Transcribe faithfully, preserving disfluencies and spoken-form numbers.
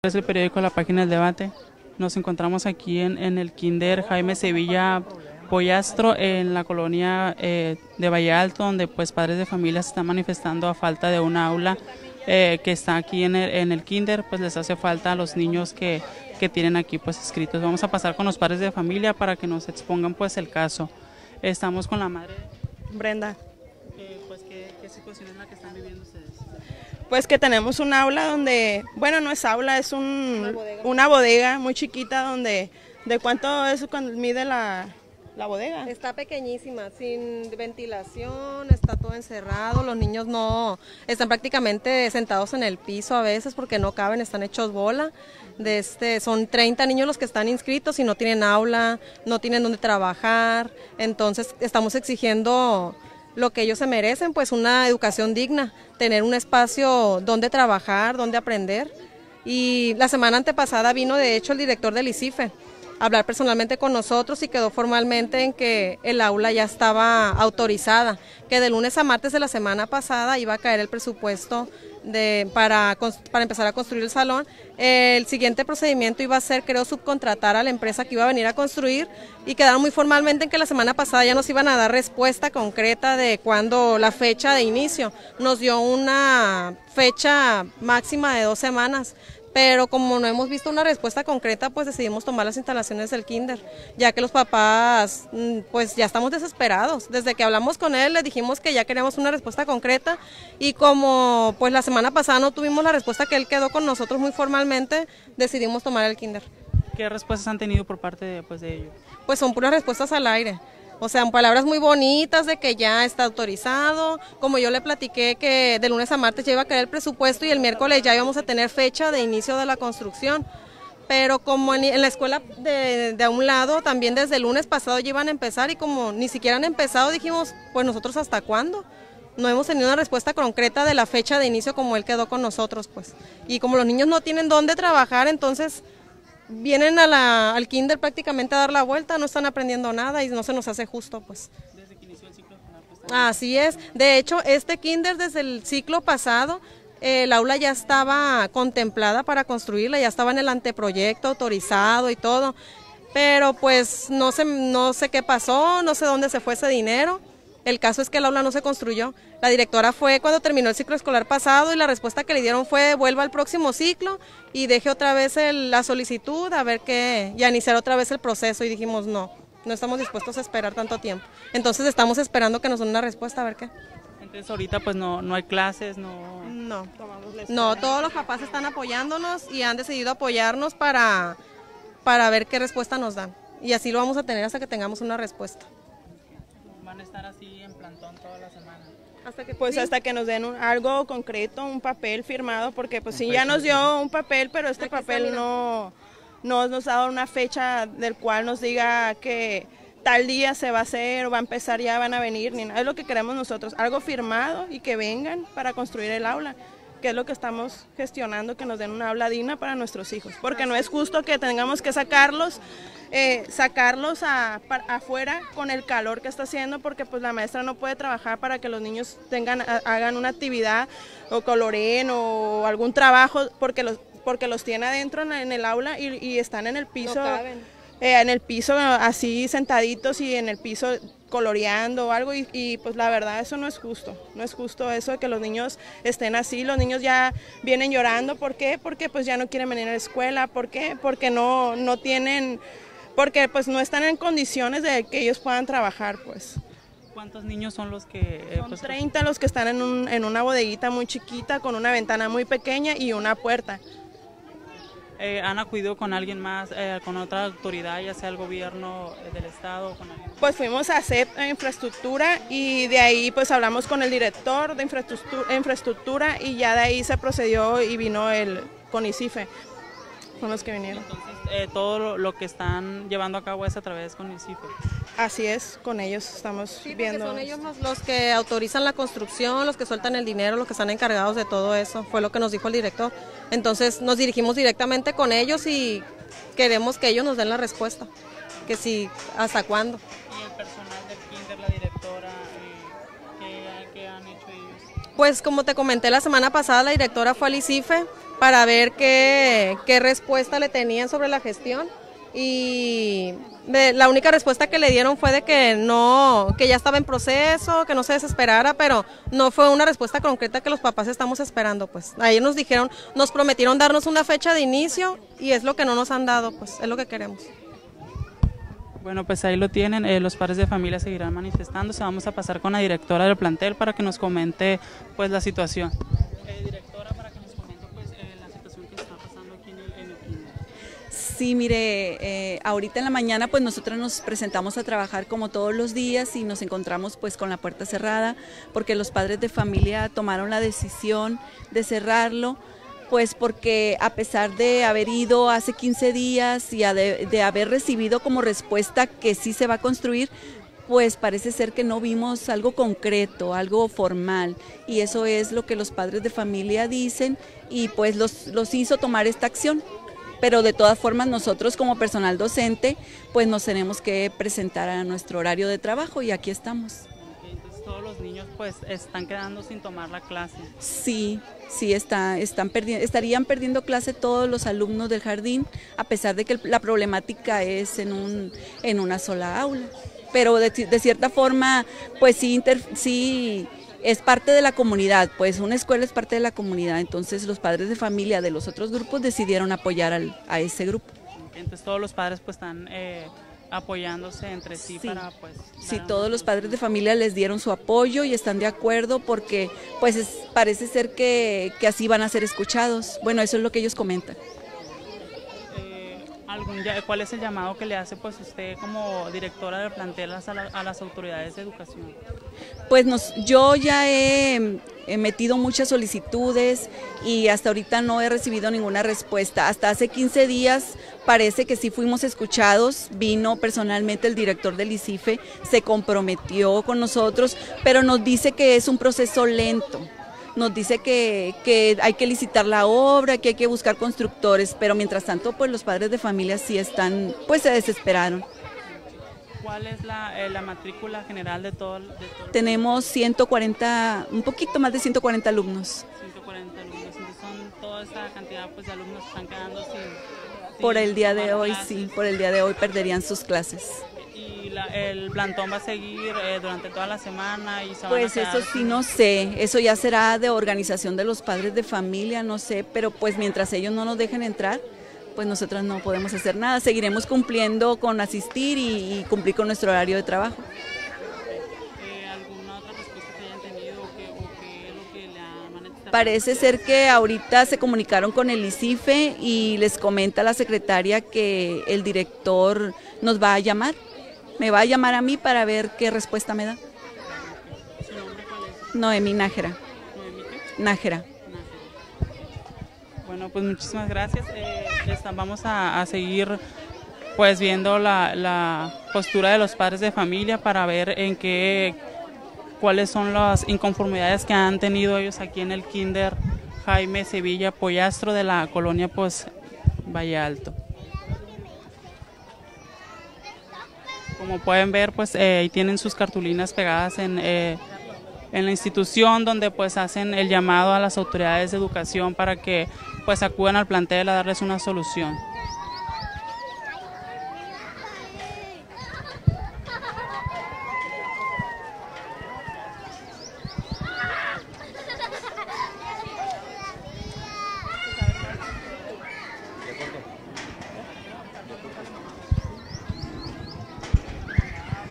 Es el periódico La Página del Debate. Nos encontramos aquí en, en el Kinder Jaime Sevilla Pollastro, en la colonia eh, de Valle Alto, donde pues padres de familia se están manifestando a falta de una aula eh, que está aquí en el, en el Kinder. Pues les hace falta a los niños que, que tienen aquí pues escritos. Vamos a pasar con los padres de familia para que nos expongan pues el caso. Estamos con la madre Brenda. Eh, pues ¿qué, qué situación es la que están viviendo ustedes? Pues que tenemos un aula donde, bueno, no es aula, es un, una, bodega. una bodega muy chiquita donde, ¿de cuánto es cuando mide la, la bodega? Está pequeñísima, sin ventilación, está todo encerrado, los niños no, están prácticamente sentados en el piso a veces porque no caben, están hechos bola. De este, son treinta niños los que están inscritos y no tienen aula, no tienen dónde trabajar, entonces estamos exigiendo lo que ellos se merecen, pues una educación digna, tener un espacio donde trabajar, donde aprender. Y la semana antepasada vino de hecho el director del ICIFE a hablar personalmente con nosotros y quedó formalmente en que el aula ya estaba autorizada, que de lunes a martes de la semana pasada iba a caer el presupuesto de, para, para empezar a construir el salón. El siguiente procedimiento iba a ser, creo, subcontratar a la empresa que iba a venir a construir y quedaron muy formalmente en que la semana pasada ya nos iban a dar respuesta concreta de cuándo, la fecha de inicio. Nos dio una fecha máxima de dos semanas. Pero como no hemos visto una respuesta concreta, pues decidimos tomar las instalaciones del kinder, ya que los papás, pues ya estamos desesperados. Desde que hablamos con él, le dijimos que ya queríamos una respuesta concreta y como pues la semana pasada no tuvimos la respuesta que él quedó con nosotros muy formalmente, decidimos tomar el kinder. ¿Qué respuestas han tenido por parte de, pues, de ellos? Pues son puras respuestas al aire. O sea, palabras muy bonitas de que ya está autorizado, como yo le platiqué que de lunes a martes ya iba a caer el presupuesto y el miércoles ya íbamos a tener fecha de inicio de la construcción. Pero como en, en la escuela de, de a un lado también desde el lunes pasado ya iban a empezar y como ni siquiera han empezado dijimos, pues nosotros ¿hasta cuándo? No hemos tenido una respuesta concreta de la fecha de inicio como él quedó con nosotros, pues. Y como los niños no tienen dónde trabajar, entonces vienen a la, al kinder prácticamente a dar la vuelta, no están aprendiendo nada y no se nos hace justo, pues. Desde que inició el ciclo escolar, pues, así es, de hecho este kinder desde el ciclo pasado, eh, el aula ya estaba contemplada para construirla, ya estaba en el anteproyecto autorizado y todo, pero pues no sé, no sé qué pasó, no sé dónde se fue ese dinero. El caso es que el aula no se construyó. La directora fue cuando terminó el ciclo escolar pasado y la respuesta que le dieron fue vuelva al próximo ciclo y deje otra vez el, la solicitud a ver qué, y a iniciar otra vez el proceso y dijimos no, no estamos dispuestos a esperar tanto tiempo. Entonces estamos esperando que nos den una respuesta a ver qué. Entonces ahorita pues no, no hay clases, no... No, no, todos los papás están apoyándonos y han decidido apoyarnos para, para ver qué respuesta nos dan y así lo vamos a tener hasta que tengamos una respuesta. ¿Van a estar así en plantón toda la semana? Hasta que, pues sí, hasta que nos den un, algo concreto, un papel firmado, porque pues sí ya nos dio un papel, pero este papel no, no nos ha dado una fecha del cual nos diga que tal día se va a hacer o va a empezar, ya van a venir, ni nada. Es lo que queremos nosotros, algo firmado y que vengan para construir el aula, que es lo que estamos gestionando, que nos den una aula digna para nuestros hijos, porque no es justo que tengamos que sacarlos Eh, sacarlos a, para, afuera con el calor que está haciendo, porque pues la maestra no puede trabajar para que los niños tengan, a, hagan una actividad o coloreen o algún trabajo, porque los, porque los tiene adentro en, en el aula y, y están en el piso, no caben. eh, en el piso así sentaditos y en el piso coloreando o algo y, y pues la verdad eso no es justo, no es justo eso de que los niños estén así, los niños ya vienen llorando, ¿por qué? Porque pues ya no quieren venir a la escuela, ¿por qué? Porque no, no tienen... porque pues no están en condiciones de que ellos puedan trabajar, pues. ¿Cuántos niños son los que...? Eh, son pues, treinta los que están en, un, en una bodeguita muy chiquita, con una ventana muy pequeña y una puerta. Eh, ¿Han acudido con alguien más, eh, con otra autoridad, ya sea el gobierno del estado? Con alguien? Pues fuimos a C E P Infraestructura y de ahí pues hablamos con el director de infraestructura, infraestructura y ya de ahí se procedió y vino el con ICIFE. Son los que vinieron. Entonces, eh, todo lo, lo que están llevando a cabo es a través con ICIFE. Así es, con ellos estamos sí, viendo. Son ellos los, los que autorizan la construcción, los que sueltan el dinero, los que están encargados de todo eso, fue lo que nos dijo el director. Entonces nos dirigimos directamente con ellos y queremos que ellos nos den la respuesta, que si, hasta cuándo. ¿Y el personal del kinder, la directora, eh, ¿qué, qué han hecho ellos? Pues como te comenté la semana pasada, la directora fue al ICIFE para ver qué, qué respuesta le tenían sobre la gestión. Y la única respuesta que le dieron fue de que no, que ya estaba en proceso, que no se desesperara, pero no fue una respuesta concreta que los papás estamos esperando, pues. Ahí nos dijeron, nos prometieron darnos una fecha de inicio y es lo que no nos han dado, pues, es lo que queremos. Bueno, pues ahí lo tienen, eh, los padres de familia seguirán manifestándose. Vamos a pasar con la directora del plantel para que nos comente pues la situación. Eh, directora, para que nos comente pues eh, la situación que está pasando aquí en el, en el kinder. Sí, mire, eh, ahorita en la mañana pues nosotros nos presentamos a trabajar como todos los días y nos encontramos pues con la puerta cerrada porque los padres de familia tomaron la decisión de cerrarlo, pues porque a pesar de haber ido hace quince días y de, de haber recibido como respuesta que sí se va a construir, pues parece ser que no vimos algo concreto, algo formal, y eso es lo que los padres de familia dicen y pues los, los hizo tomar esta acción. Pero de todas formas nosotros como personal docente pues nos tenemos que presentar a nuestro horario de trabajo y aquí estamos. Entonces todos los niños pues están quedando sin tomar la clase. Sí, sí, está, están perdiendo, estarían perdiendo clase todos los alumnos del jardín, a pesar de que la problemática es en, un, en una sola aula. Pero de, de cierta forma, pues sí, inter, sí es parte de la comunidad, pues una escuela es parte de la comunidad, entonces los padres de familia de los otros grupos decidieron apoyar al, a ese grupo. Entonces todos los padres pues están eh, apoyándose entre sí, sí para pues... Sí, todos los padres de familia les dieron su apoyo y están de acuerdo porque pues es, parece ser que, que así van a ser escuchados. Bueno, eso es lo que ellos comentan. Eh, ¿algún, ¿Cuál es el llamado que le hace pues usted como directora del plantel a, la, a las autoridades de educación? Pues nos, yo ya he, he metido muchas solicitudes y hasta ahorita no he recibido ninguna respuesta. Hasta hace quince días parece que sí fuimos escuchados, vino personalmente el director del ICIFE, se comprometió con nosotros, pero nos dice que es un proceso lento. Nos dice que, que hay que licitar la obra, que hay que buscar constructores, pero mientras tanto pues los padres de familia sí están, pues se desesperaron. ¿Cuál es la, eh, la matrícula general de todo, de todo? Tenemos ciento cuarenta, un poquito más de ciento cuarenta alumnos. ciento cuarenta alumnos, entonces son toda esta cantidad pues, de alumnos que están quedando sin... sin por el día de hoy, clases. Sí, por el día de hoy perderían sus clases. ¿Y la, el plantón va a seguir eh, durante toda la semana? Y se pues van a eso sí no sé, eso ya será de organización de los padres de familia, no sé, pero pues mientras ellos no nos dejen entrar, pues nosotros no podemos hacer nada, seguiremos cumpliendo con asistir y, y cumplir con nuestro horario de trabajo. Eh, ¿Alguna otra respuesta que hayan tenido o qué, o qué es lo que le han manifestado? Parece ser que ahorita se comunicaron con el ICIFE y les comenta la secretaria que el director nos va a llamar, me va a llamar a mí para ver qué respuesta me da. ¿Su nombre cuál es? Noemí Nájera. ¿Noemí qué? Nájera. Bueno, pues muchísimas gracias. Eh, vamos a, a seguir pues viendo la, la postura de los padres de familia para ver en qué, cuáles son las inconformidades que han tenido ellos aquí en el kinder Jaime Sevilla Pollastro de la colonia pues Valle Alto. Como pueden ver, pues eh, ahí tienen sus cartulinas pegadas en, eh, en la institución donde pues hacen el llamado a las autoridades de educación para que pues acudan al plantel a darles una solución.